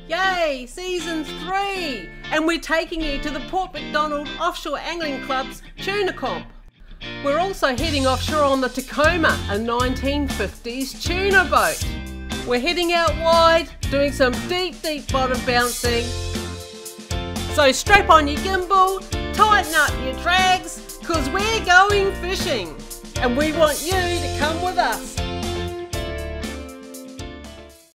Yay, season 3! And we're taking you to the Port MacDonnell Offshore Angling Club's tuna comp. We're also heading offshore on the Tacoma, a 1950s tuna boat. We're heading out wide, doing some deep bottom bouncing. So strap on your gimbal, tighten up your drags, cause we're going fishing. And we want you to come with us.